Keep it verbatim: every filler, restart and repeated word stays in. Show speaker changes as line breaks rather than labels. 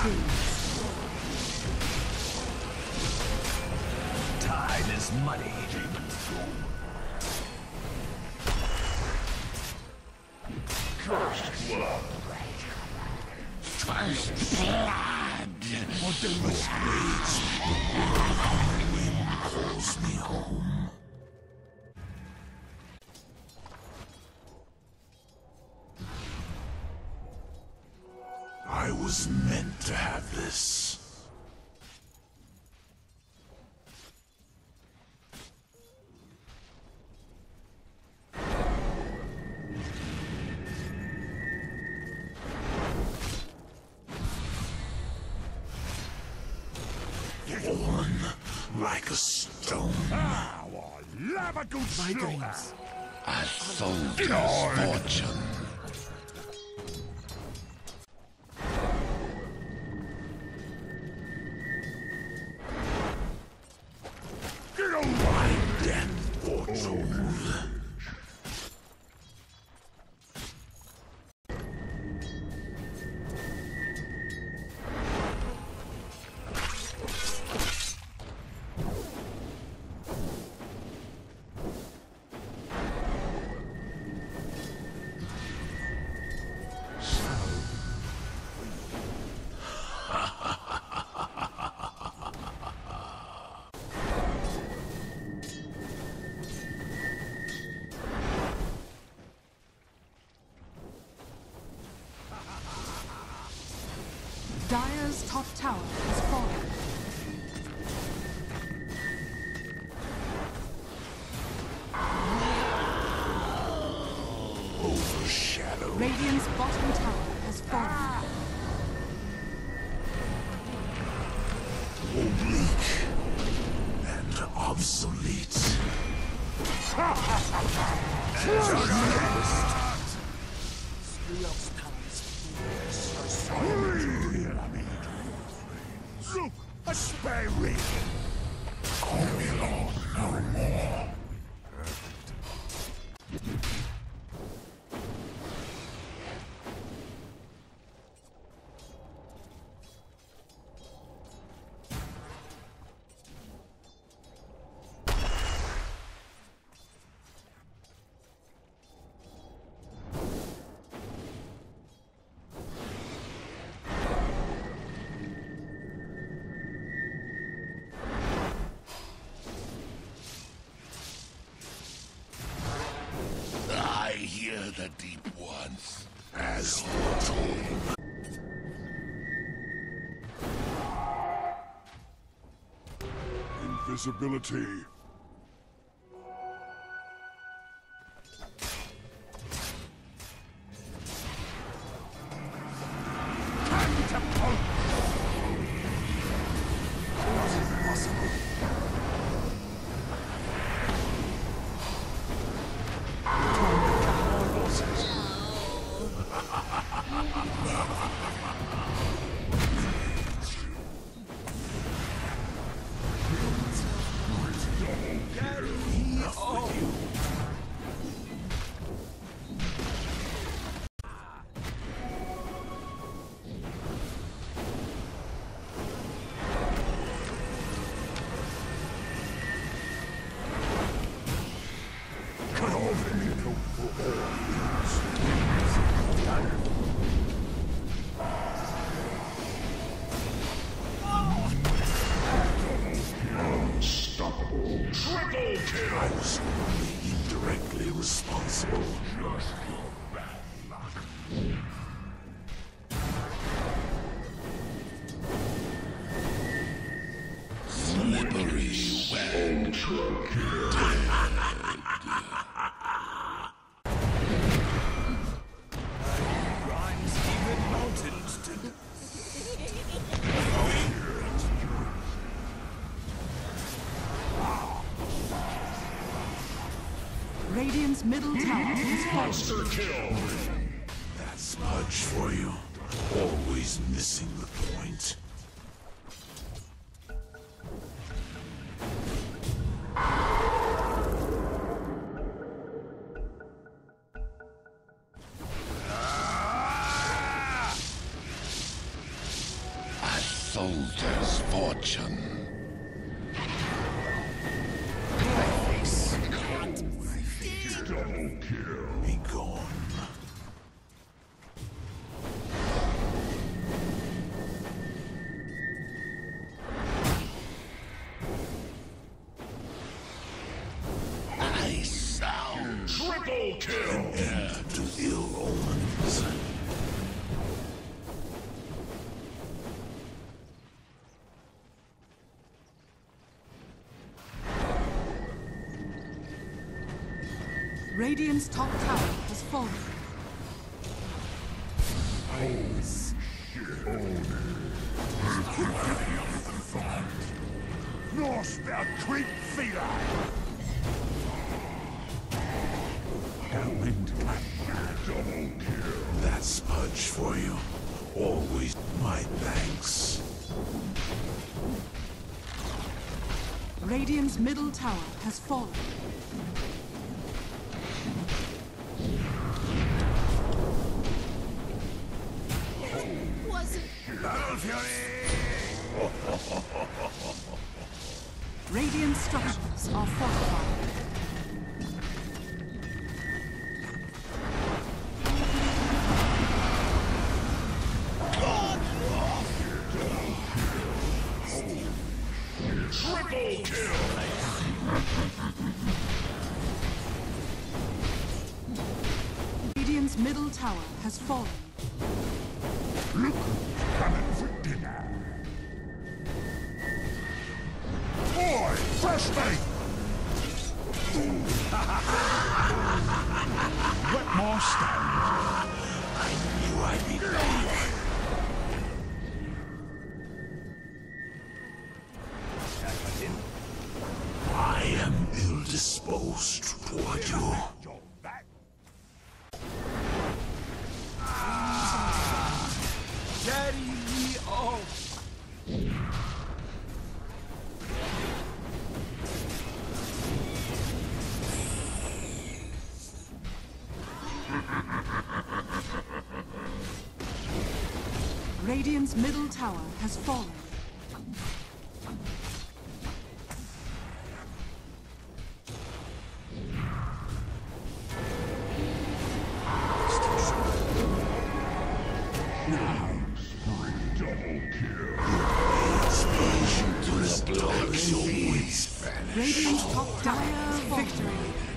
Time is money. Cursed blood. First blood. Modernist blades. Wind calls me home. I was meant to have this. Born like a stone. Our lava goose my dreams. A soldier's fortune. Get a wind and fortune.
Dire's top tower has fallen.
Overshadow.
Radiant's bottom tower has fallen.
Oblique and obsolete. Look, a spare ring. Call me along no more. I hear the deep ones, as foretold. Invisibility. Time to pump. Not impossible. I was only indirectly responsible. Just your bad luck. Slippery when rhymes even mountains to
Radiant's middle tower is
monster kill. That's Pudge for you. Always missing the point. soldier's fortune. Double kill. Be gone. I sound triple kill. An end to ill omens.
Radiant's top tower has fallen.
Oh, shit. Oh, Norse about creep feline. Double kill. That's Spudge for you. Always my thanks.
Radiant's middle tower has fallen.
Battle Fury!
Radiant structures are fortified.
Triple kill!
Radiant's middle tower has fallen.
Look, coming for dinner. Boy, first mate! What more stand? I knew I'd be back. I am ill-disposed toward you.
Daddy, we all.
Radiant's middle tower has fallen. Radiant's top tower victory.